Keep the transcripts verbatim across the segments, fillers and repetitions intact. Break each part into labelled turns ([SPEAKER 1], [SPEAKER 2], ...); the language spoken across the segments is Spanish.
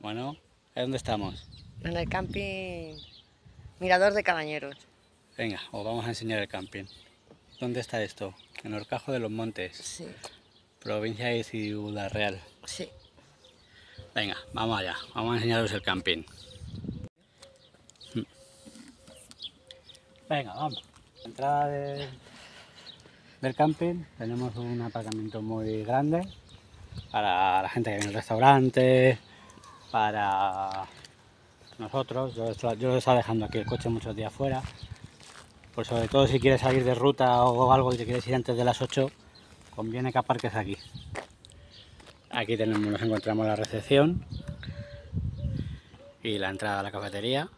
[SPEAKER 1] Bueno, ¿dónde estamos?
[SPEAKER 2] En el camping Mirador de Cabañeros.
[SPEAKER 1] Venga, os vamos a enseñar el camping. ¿Dónde está esto? En Horcajo de los Montes,
[SPEAKER 2] Sí,
[SPEAKER 1] provincia de Ciudad Real.
[SPEAKER 2] sí.
[SPEAKER 1] Venga, vamos allá, vamos a enseñaros el camping. Venga, vamos. Entrada de, del camping, tenemos un aparcamiento muy grande para la gente que viene al restaurante, para nosotros. Yo, yo he estado dejando aquí el coche muchos días fuera, pues sobre todo si quieres salir de ruta o algo y te quieres ir antes de las ocho, conviene que aparques aquí. Aquí tenemos, nos encontramos la recepción y la entrada a la cafetería.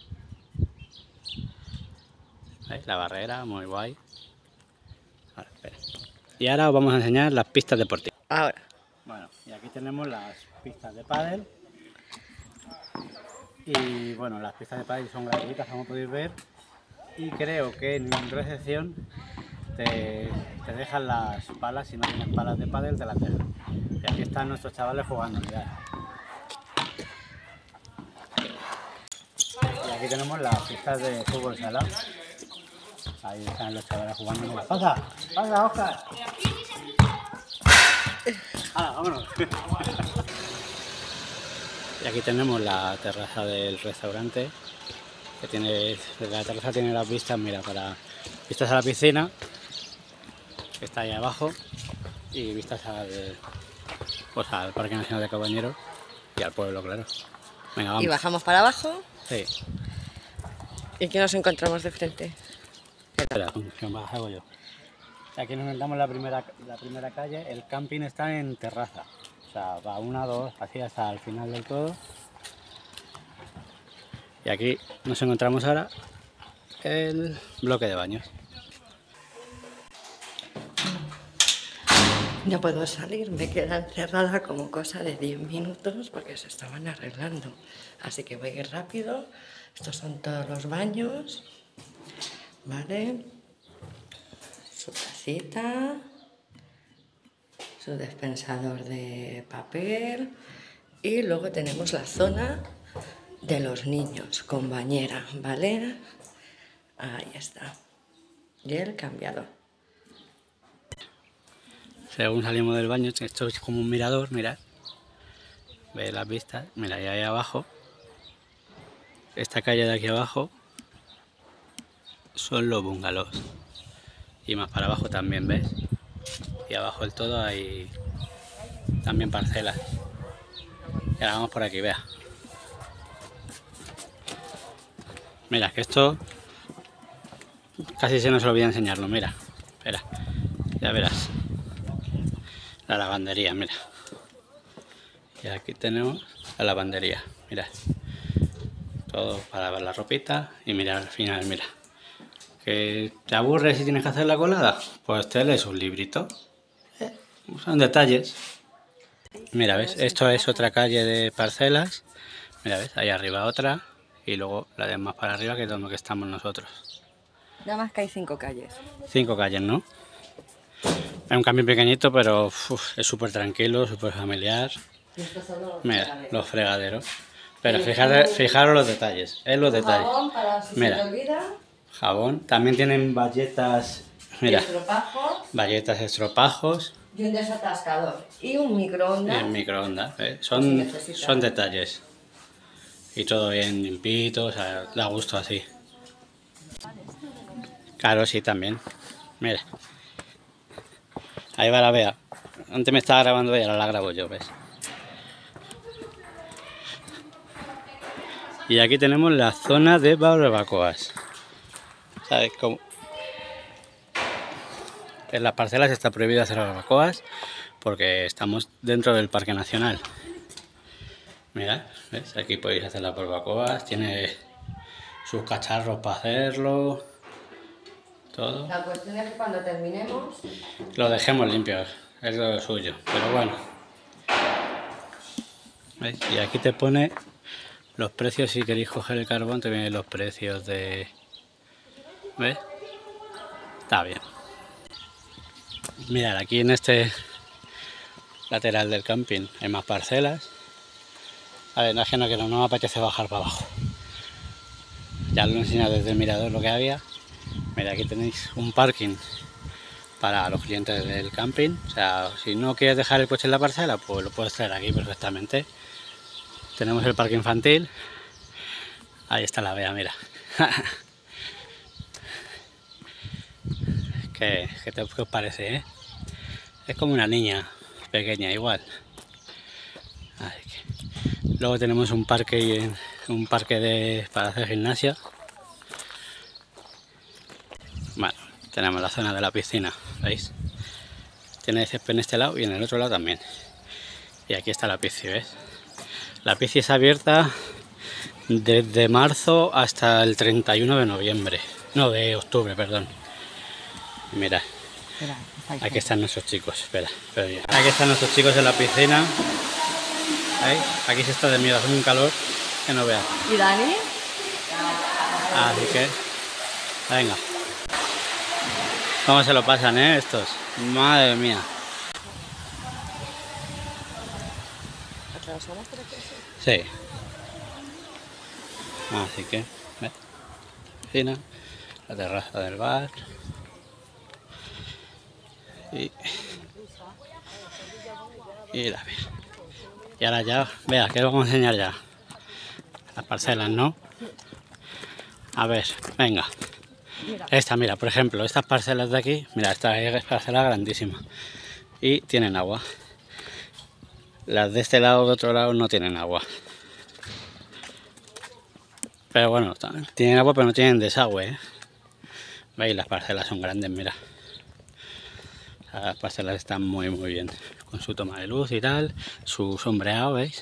[SPEAKER 1] ¿Veis? La barrera, muy guay. Ahora, espera. Y ahora os vamos a enseñar las pistas deportivas.
[SPEAKER 2] Ahora.
[SPEAKER 1] Bueno, y aquí tenemos las pistas de pádel. Y bueno, las pistas de pádel son gratuitas, como podéis ver. Y creo que en recepción te, te dejan las palas, si no tienes palas de pádel te las dejan. Y aquí están nuestros chavales jugando, mirad. Y aquí tenemos las pistas de fútbol sala. Ahí están los chavales jugando. Mira, pasa, pasa, Oscar. ¡Hala, vámonos! Y aquí tenemos la terraza del restaurante, que tiene, desde la terraza tiene las vistas, mira, para vistas a la piscina, que está ahí abajo, y vistas al, pues al Parque Nacional de Cabañeros y al pueblo, claro. Venga, vamos.
[SPEAKER 2] Y bajamos para abajo.
[SPEAKER 1] Sí.
[SPEAKER 2] ¿Y qué nos encontramos de frente?
[SPEAKER 1] Espera, que hago yo. Aquí nos encontramos la primera, la primera calle. El camping está en terraza, o sea, va una, dos, así hasta el final del todo. Y aquí nos encontramos ahora el bloque de baños.
[SPEAKER 2] No puedo salir, me queda encerrada como cosa de diez minutos porque se estaban arreglando. Así que voy a ir rápido. Estos son todos los baños. ¿Vale? Su tacita. Su dispensador de papel. Y luego tenemos la zona de los niños con bañera, ¿vale? Ahí está. Y el cambiador.
[SPEAKER 1] Según salimos del baño, esto es como un mirador, mirad. Veis las vistas, mira, y ahí abajo, esta calle de aquí abajo, son los bungalows. Y más para abajo también, ¿ves? Y abajo del todo hay también parcelas. Y ahora vamos por aquí, vea. Mira, que esto casi se nos olvida enseñarlo, mira. Espera, ya verás. La lavandería, mira. Y aquí tenemos la lavandería, mirad. Todo para ver la ropita y mirar al final, mira. ¿Que te aburres y tienes que hacer la colada? Pues te lees un librito. Son detalles. Mira, ¿ves? Esto es otra calle de parcelas. Mira, ¿ves? Ahí arriba otra. Y luego la de más para arriba, que es donde estamos nosotros.
[SPEAKER 2] Nada más que hay cinco calles.
[SPEAKER 1] Cinco calles, ¿no? Es un camping pequeñito, pero uf, es súper tranquilo, súper familiar. Mira, los fregaderos. Pero fijaros, fijaros los detalles, es los detalles.
[SPEAKER 2] Jabón para si
[SPEAKER 1] mira,
[SPEAKER 2] se te olvida.
[SPEAKER 1] Jabón. También tienen bayetas, mira,
[SPEAKER 2] Estropajos.
[SPEAKER 1] bayetas, estropajos.
[SPEAKER 2] Y un desatascador. Y un microondas.
[SPEAKER 1] Y en microondas, ¿eh? Son,
[SPEAKER 2] si
[SPEAKER 1] son detalles. Y todo bien limpito, o sea, da gusto así. Claro, sí, también. Mira. Ahí va la Bea. Antes me estaba grabando ella, ahora la grabo yo, ¿ves? Y aquí tenemos la zona de barbacoas. ¿Sabes cómo? En las parcelas está prohibido hacer barbacoas porque estamos dentro del Parque Nacional. Mirad, ¿ves? Aquí podéis hacer las barbacoas, tiene sus cacharros para hacerlo, todo.
[SPEAKER 2] La cuestión es que cuando terminemos...
[SPEAKER 1] Lo dejemos limpio, es lo suyo, pero bueno. ¿Ves? Y aquí te pone los precios, si queréis coger el carbón, te vienen los precios de... ¿Ves? Está bien. Mirad, aquí en este lateral del camping hay más parcelas. A ver, no es que no quiero, no me apetece bajar para abajo. Ya lo he enseñado desde el mirador lo que había. Mira, aquí tenéis un parking para los clientes del camping. O sea, si no quieres dejar el coche en la parcela, pues lo puedes traer aquí perfectamente. Tenemos el parque infantil. Ahí está la Bea, mira. ¿Qué, qué, te, ¿Qué os parece, eh? Es como una niña pequeña, igual. Así que... Luego tenemos un parque, un parque de, para hacer gimnasia. Bueno, tenemos la zona de la piscina, ¿veis? Tiene césped en este lado y en el otro lado también. Y aquí está la piscina, ¿ves? La piscina es abierta desde marzo hasta el treinta y uno de noviembre. No, de octubre, perdón. Mira, aquí están nuestros chicos. Espera, espera. Aquí están nuestros chicos en la piscina. ¿Veis? Aquí se está de miedo, hace un calor que no veas.
[SPEAKER 2] ¿Y Dani?
[SPEAKER 1] Así que, venga. ¿Cómo se lo pasan, eh, estos? Madre mía. Sí. Así que, ¿ves? Piscina, la terraza del bar. Y, y la vea. Y ahora ya, vea, que os vamos a enseñar ya. Las parcelas, ¿no? A ver, venga. Esta, mira, por ejemplo, estas parcelas de aquí, mira, esta es parcela grandísima. Y tienen agua. Las de este lado, de otro lado, no tienen agua. Pero bueno, tienen agua, pero no tienen desagüe, ¿eh? ¿Veis? Las parcelas son grandes, mira. Las parcelas están muy, muy bien. Con su toma de luz y tal, su sombreado, ¿veis?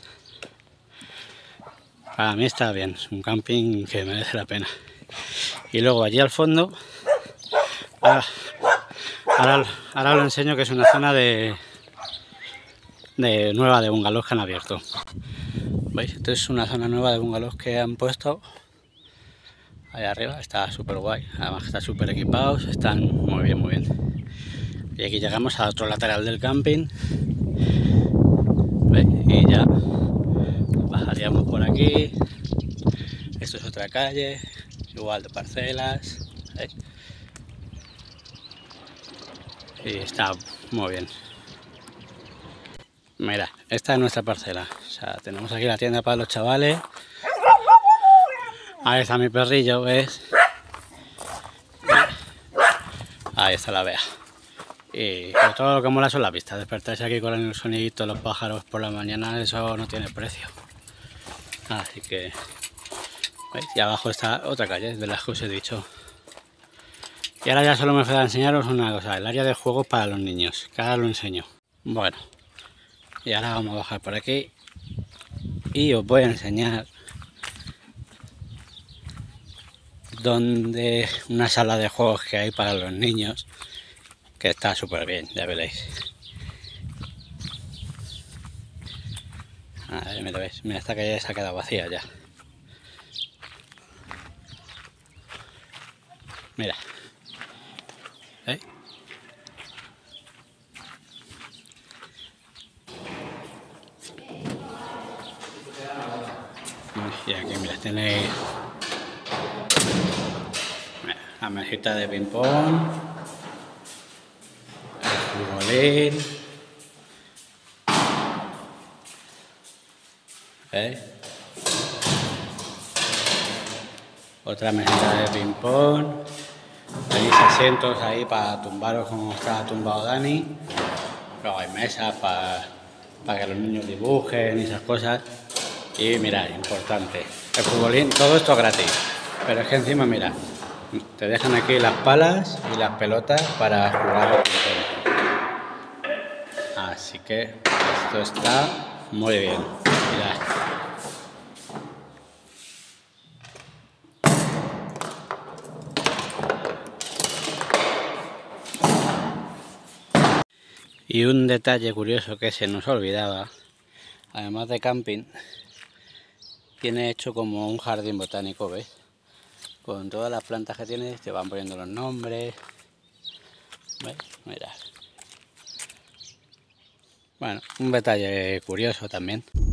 [SPEAKER 1] Para mí está bien, es un camping que merece la pena. Y luego allí al fondo, ahora, ahora, ahora lo enseño, que es una zona de, de nueva de bungalows que han abierto. ¿Veis? Esto es una zona nueva de bungalows que han puesto ahí arriba, está súper guay. Además que están súper equipados, están muy bien, muy bien. Y aquí llegamos a otro lateral del camping. ¿Veis? Y ya bajaríamos por aquí. Esto es otra calle, igual de parcelas. ¿Veis? Y está muy bien. Mira, esta es nuestra parcela. O sea, tenemos aquí la tienda para los chavales. Ahí está mi perrillo, ¿ves? Ahí está la Bea. Y todo lo que mola son las vistas. Despertarse aquí con el sonidito de los pájaros por la mañana, eso no tiene precio. Así que, ¿veis? Y abajo está otra calle de las que os he dicho. Y ahora ya solo me falta enseñaros una cosa, el área de juegos para los niños, que ahora lo enseño. Bueno, y ahora vamos a bajar por aquí y os voy a enseñar donde una sala de juegos que hay para los niños, que está súper bien, ya veréis. A ver, mira, veis, mira, esta calle se ha quedado vacía ya. Mira. ¿Eh? Y aquí, mira, tenéis la mesita de ping pong, el futbolín, ¿eh? Otra mesita de ping pong. Tenéis asientos ahí para tumbaros como está tumbado Dani. Luego hay mesas para, para que los niños dibujen y esas cosas. Y mirad, importante, el futbolín, todo esto es gratis. Pero es que encima, mira, te dejan aquí las palas y las pelotas para jugar al fútbol. Así que esto está muy bien. Mirad. Y un detalle curioso que se nos olvidaba, además de camping, tiene hecho como un jardín botánico, ¿ves? Con todas las plantas que tiene, te van poniendo los nombres. ¿Veis? Mirad. Bueno, un detalle curioso también.